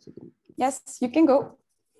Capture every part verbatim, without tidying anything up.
Yes, you can go.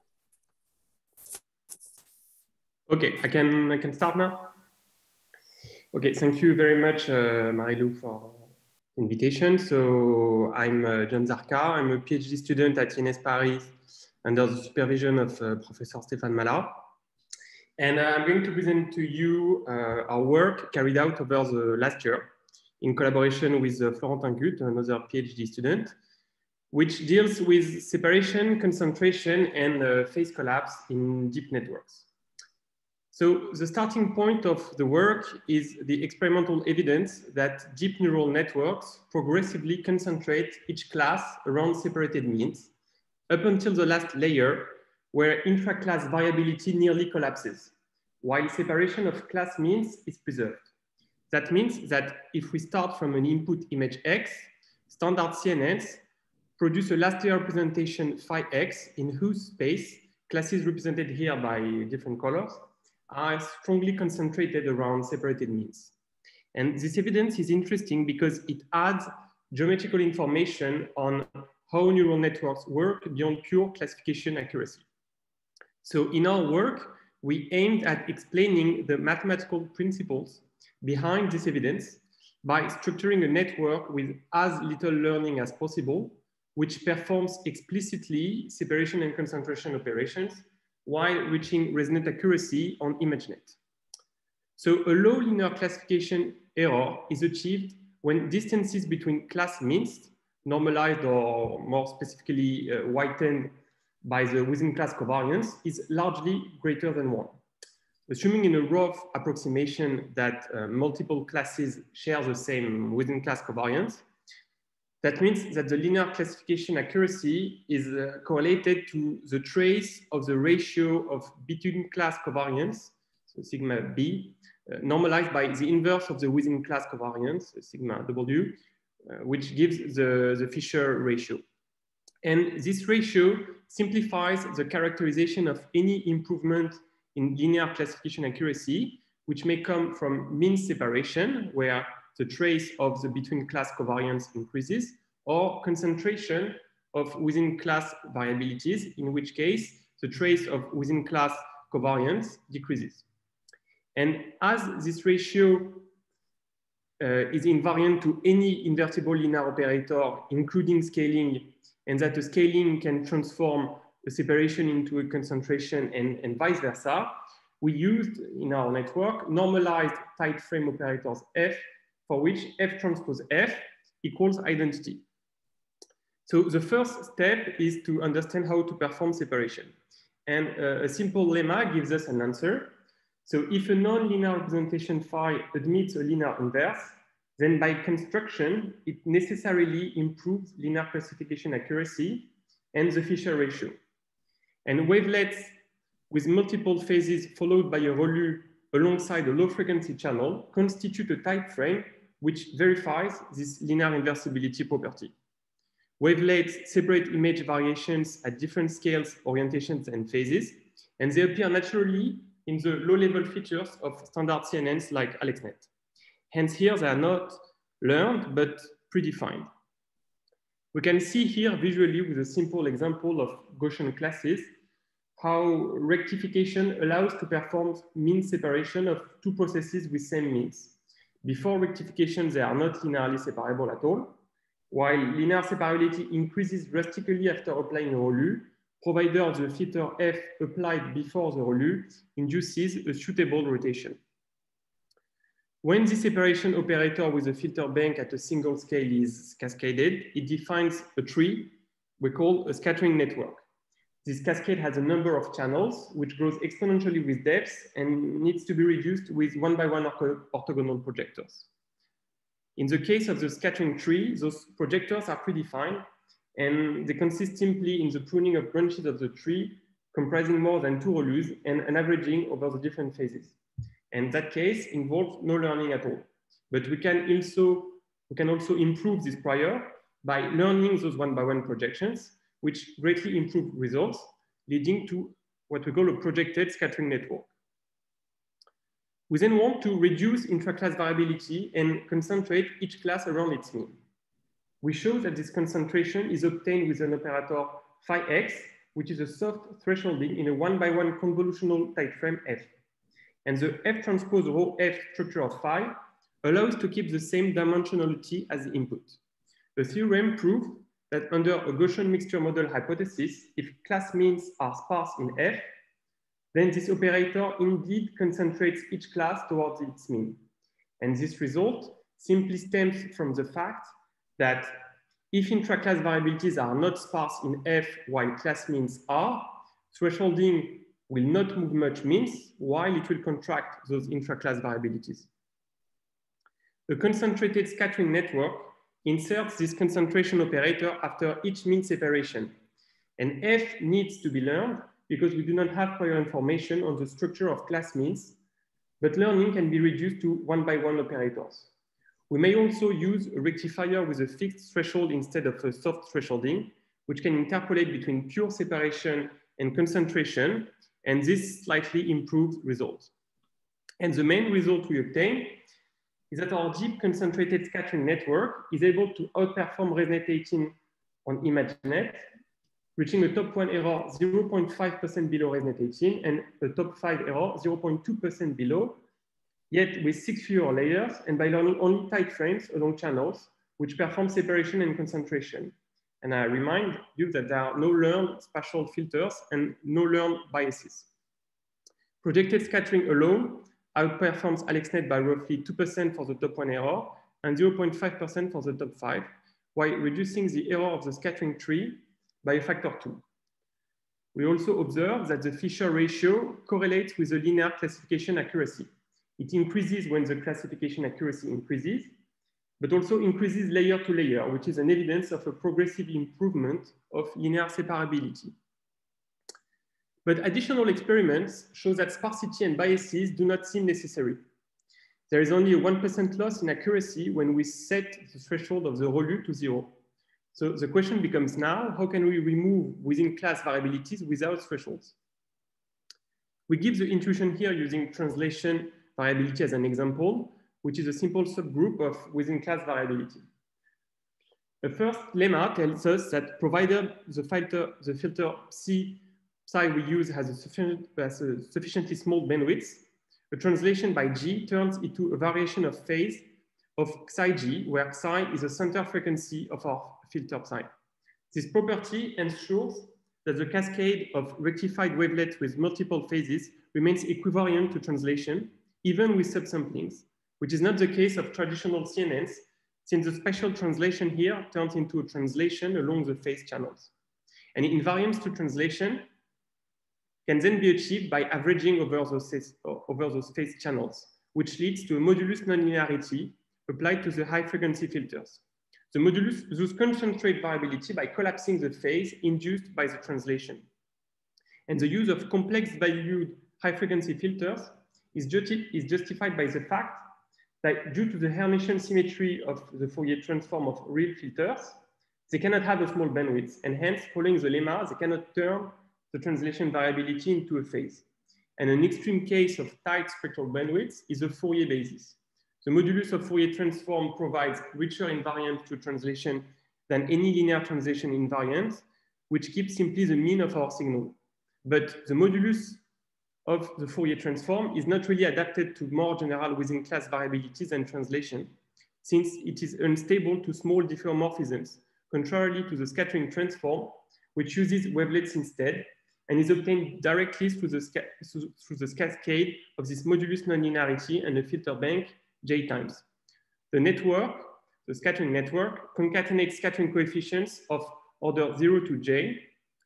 Okay, I can I can start now. Okay, thank you very much, uh, Marilou, for the invitation. So I'm uh, John Zarka. I'm a PhD student at I N S Paris under the supervision of uh, Professor Stéphane Mallat. And uh, I'm going to present to you uh, our work carried out over the last year in collaboration with uh, Florentin Gut, another PhD student, which deals with separation, concentration, and uh, phase collapse in deep networks. So the starting point of the work is the experimental evidence that deep neural networks progressively concentrate each class around separated means up until the last layer where intra-class variability nearly collapses, while separation of class means is preserved. That means that if we start from an input image X, standard C N Ns produce a last layer representation phi X in whose space classes represented here by different colors are strongly concentrated around separated means. And this evidence is interesting because it adds geometrical information on how neural networks work beyond pure classification accuracy. So in our work, we aimed at explaining the mathematical principles behind this evidence by structuring a network with as little learning as possible, which performs explicitly separation and concentration operations while reaching resonant accuracy on ImageNet. So a low linear classification error is achieved when distances between class means, normalized or more specifically uh, whitened by the within class covariance, is largely greater than one. Assuming in a rough approximation that uh, multiple classes share the same within class covariance, that means that the linear classification accuracy is uh, correlated to the trace of the ratio of between class covariance, so sigma B, uh, normalized by the inverse of the within class covariance, sigma W, uh, which gives the, the Fisher ratio. And this ratio simplifies the characterization of any improvement in linear classification accuracy, which may come from mean separation, where the trace of the between class covariance increases, or concentration of within class variabilities, in which case the trace of within class covariance decreases. And as this ratio uh, is invariant to any invertible linear operator, including scaling, and that the scaling can transform a separation into a concentration and, and vice versa, we used in our network normalized tight frame operators F, for which F transpose F equals identity. So the first step is to understand how to perform separation. And uh, a simple lemma gives us an answer. So if a non-linear representation phi admits a linear inverse, then by construction, it necessarily improves linear classification accuracy and the Fisher ratio. And wavelets with multiple phases followed by a ReLU alongside a low frequency channel constitute a type frame which verifies this linear inversibility property. Wavelets separate image variations at different scales, orientations, and phases, and they appear naturally in the low-level features of standard C N Ns like AlexNet. Hence here, they are not learned, but predefined. We can see here visually with a simple example of Gaussian classes how rectification allows to perform mean separation of two processes with same means. Before rectification, they are not linearly separable at all, while linear separability increases drastically after applying a ReLU, provided the filter F applied before the ReLU induces a suitable rotation. When the separation operator with a filter bank at a single scale is cascaded, it defines a tree we call a scattering network. This cascade has a number of channels, which grows exponentially with depth and needs to be reduced with one by one orthogonal projectors. In the case of the scattering tree, those projectors are predefined, and they consist simply in the pruning of branches of the tree comprising more than two ReLUs and an averaging over the different phases. And that case involves no learning at all. But we can also, we can also improve this prior by learning those one by one projections, which greatly improve results, leading to what we call a projected scattering network. We then want to reduce intra-class variability and concentrate each class around its mean. We show that this concentration is obtained with an operator phi x, which is a soft thresholding in a one by one convolutional type frame F. And the F transpose rho F structure of phi allows to keep the same dimensionality as the input. The theorem proves that under a Gaussian mixture model hypothesis, if class means are sparse in F, then this operator indeed concentrates each class towards its mean. And this result simply stems from the fact that if intra-class variabilities are not sparse in F while class means are, thresholding will not move much means while it will contract those intra-class variabilities. A concentrated scattering network inserts this concentration operator after each mean separation. And F needs to be learned because we do not have prior information on the structure of class means, but learning can be reduced to one by one operators. We may also use a rectifier with a fixed threshold instead of a soft thresholding, which can interpolate between pure separation and concentration, and this slightly improves results. And the main result we obtain is that our deep concentrated scattering network is able to outperform ResNet eighteen on ImageNet, reaching a top one error zero point five percent below ResNet eighteen and a top five error zero point two percent below, yet with six fewer layers and by learning only tight frames along channels, which perform separation and concentration. And I remind you that there are no learned spatial filters and no learned biases. Projected scattering alone outperforms AlexNet by roughly two percent for the top one error and zero point five percent for the top five, while reducing the error of the scattering tree by a factor two. We also observe that the Fisher ratio correlates with the linear classification accuracy. It increases when the classification accuracy increases, but also increases layer to layer, which is an evidence of a progressive improvement of linear separability. But additional experiments show that sparsity and biases do not seem necessary. There is only a one percent loss in accuracy when we set the threshold of the ReLU to zero. So the question becomes now, how can we remove within class variabilities without thresholds? We give the intuition here using translation variability as an example, which is a simple subgroup of within class variability. The first lemma tells us that provided the filter, the filter C psi we use has a, sufficient, has a sufficiently small bandwidth, a translation by G turns into a variation of phase of psi G, where psi is the center frequency of our filter psi. This property ensures that the cascade of rectified wavelets with multiple phases remains equivariant to translation, even with subsamplings, which is not the case of traditional C N Ns, since the spatial translation here turns into a translation along the phase channels. And invariance to translation can then be achieved by averaging over those, over those phase channels, which leads to a modulus nonlinearity applied to the high frequency filters. The modulus thus concentrates variability by collapsing the phase induced by the translation. And the use of complex valued high frequency filters is, justi is justified by the fact that due to the Hermitian symmetry of the Fourier transform of real filters, they cannot have a small bandwidth, and hence, following the lemma, they cannot turn the translation variability into a phase. And an extreme case of tight spectral bandwidth is a Fourier basis. The modulus of Fourier transform provides richer invariance to translation than any linear translation invariant, which keeps simply the mean of our signal. But the modulus of the Fourier transform is not really adapted to more general within class variabilities and translation, since it is unstable to small diffeomorphisms, contrarily to the scattering transform, which uses wavelets instead, and is obtained directly through the, through the cascade of this modulus nonlinearity and a filter bank J times. The network, the scattering network, concatenates scattering coefficients of order zero to J,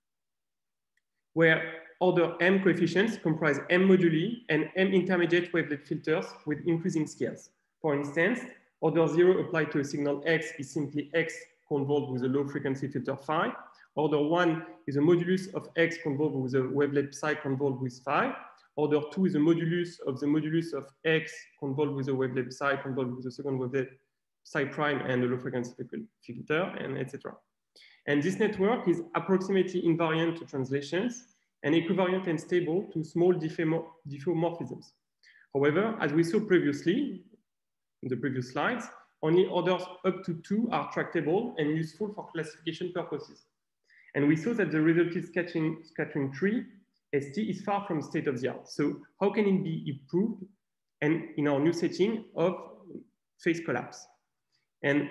where order M coefficients comprise M moduli and M intermediate wavelet filters with increasing scales. For instance, order zero applied to a signal X is simply X convolved with a low frequency filter phi. Order one is a modulus of X convolved with a wavelet psi convolved with phi. Order two is a modulus of the modulus of X convolved with a wavelet psi convolved with a second wavelet psi prime and a low frequency filter, and et cetera. And this network is approximately invariant to translations and equivariant and stable to small diffeomorphisms. However, as we saw previously in the previous slides, only orders up to two are tractable and useful for classification purposes. And we saw that the resulting scattering, scattering tree, S T, is far from state of the art. So how can it be improved? And in our new setting of phase collapse. And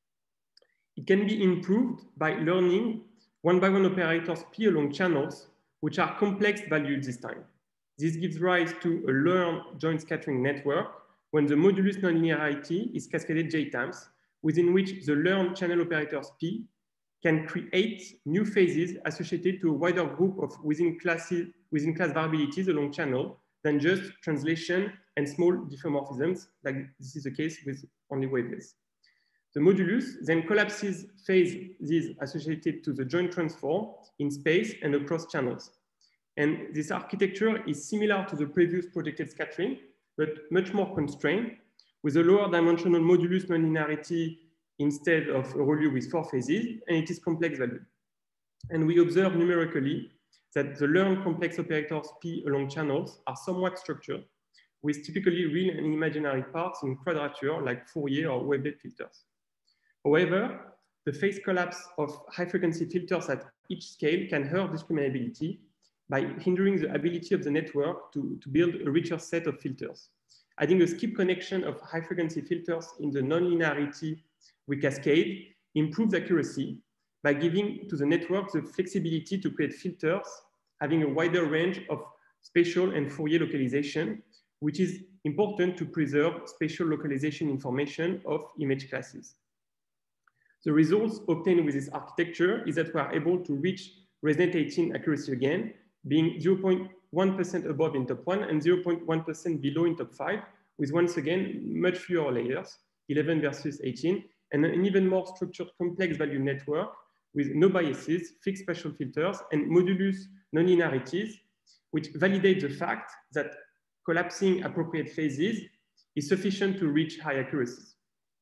it can be improved by learning one by one operators P along channels, which are complex valued this time. This gives rise to a learned joint scattering network when the modulus nonlinearity is cascaded J times, within which the learned channel operators P can create new phases associated to a wider group of within, classes, within class variabilities along channel than just translation and small diffeomorphisms, like this is the case with only wavelets. The modulus then collapses phases associated to the joint transform in space and across channels. And this architecture is similar to the previous projected scattering, but much more constrained, with a lower dimensional modulus nonlinearity instead of a ReLU with four phases, and it is complex valued. And we observe numerically that the learned complex operators P along channels are somewhat structured, with typically real and imaginary parts in quadrature like Fourier or wavelet filters. However, the phase collapse of high frequency filters at each scale can hurt discriminability by hindering the ability of the network to, to build a richer set of filters. Adding a skip connection of high frequency filters in the nonlinearity we cascade improves accuracy by giving to the network the flexibility to create filters having a wider range of spatial and Fourier localization, which is important to preserve spatial localization information of image classes. The results obtained with this architecture is that we are able to reach ResNet eighteen accuracy again, being zero point one percent above in top one and zero point one percent below in top five, with once again much fewer layers, eleven versus eighteen, and an even more structured complex value network with no biases, fixed spatial filters, and modulus nonlinearities, which validate the fact that collapsing appropriate phases is sufficient to reach high accuracies.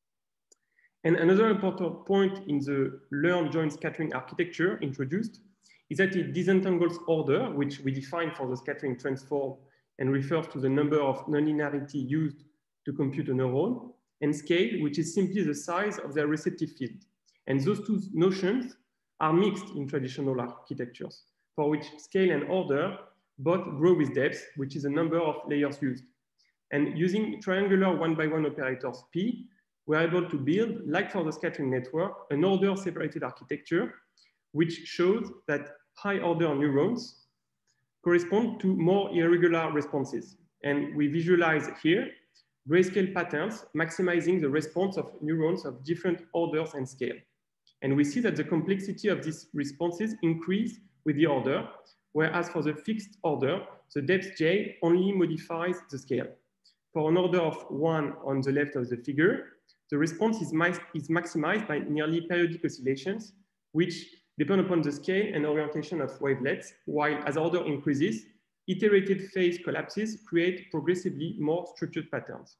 And another important point in the learned joint scattering architecture introduced is that it disentangles order, which we define for the scattering transform and refers to the number of nonlinearity used to compute a neuron, and scale, which is simply the size of their receptive field. And those two notions are mixed in traditional architectures, for which scale and order both grow with depth, which is the number of layers used. And using triangular one by one operators P, we're able to build, like for the scattering network, an order separated architecture, which shows that high order neurons correspond to more irregular responses. And we visualize here grayscale patterns maximizing the response of neurons of different orders and scale. And we see that the complexity of these responses increase with the order, whereas for the fixed order, the depth J only modifies the scale. For an order of one on the left of the figure, the response is, is maximized by nearly periodic oscillations, which depend upon the scale and orientation of wavelets, while as order increases, iterated phase collapses create progressively more structured patterns.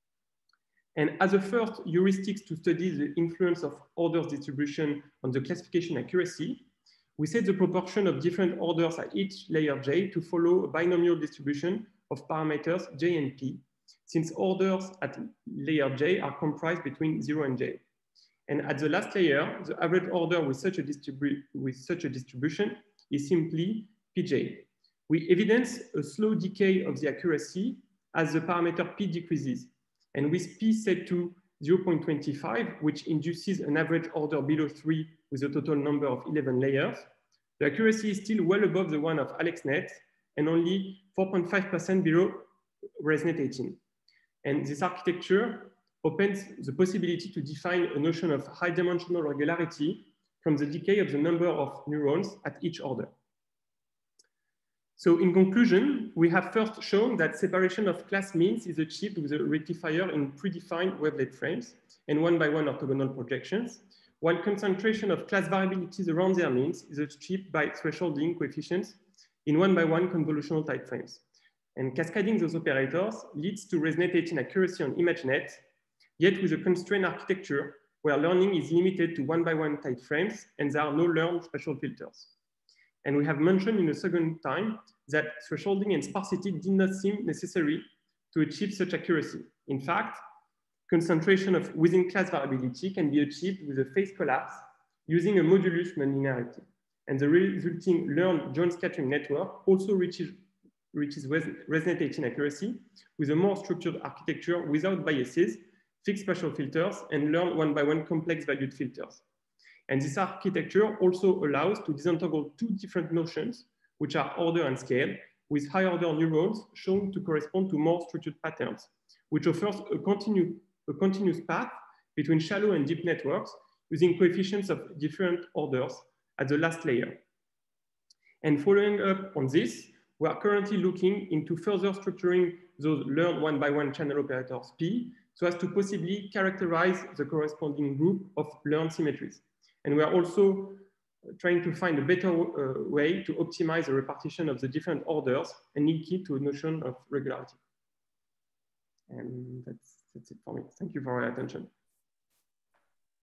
And as a first heuristics to study the influence of orders distribution on the classification accuracy, we set the proportion of different orders at each layer J to follow a binomial distribution of parameters J and P, since orders at layer J are comprised between zero and J. And at the last layer, the average order with such a, distribu with such a distribution is simply P J. We evidence a slow decay of the accuracy as the parameter P decreases. And with P set to zero point two five, which induces an average order below three with a total number of eleven layers, the accuracy is still well above the one of AlexNet and only four point five percent below ResNet eighteen. And this architecture opens the possibility to define a notion of high dimensional regularity from the decay of the number of neurons at each order. So in conclusion, we have first shown that separation of class means is achieved with a rectifier in predefined wavelet frames and one by one orthogonal projections, while concentration of class variabilities around their means is achieved by thresholding coefficients in one by one convolutional type frames. And cascading those operators leads to ResNet eighteen accuracy on ImageNet, yet with a constrained architecture where learning is limited to one by one type frames and there are no learned spatial filters. And we have mentioned in a second time that thresholding and sparsity did not seem necessary to achieve such accuracy. In fact, concentration of within class variability can be achieved with a phase collapse using a modulus nonlinearity. And the resulting learned joint scattering network also reaches, reaches resonate eighteen accuracy with a more structured architecture without biases, fixed spatial filters, and learn one by one complex valued filters. And this architecture also allows to disentangle two different notions, which are order and scale, with high order neurons shown to correspond to more structured patterns, which offers a, continu a continuous path between shallow and deep networks using coefficients of different orders at the last layer. And following up on this, we are currently looking into further structuring those learned one by one channel operators P so as to possibly characterize the corresponding group of learned symmetries. And we are also trying to find a better uh, way to optimize the repartition of the different orders and link it to a notion of regularity. And that's, that's it for me. Thank you for your attention.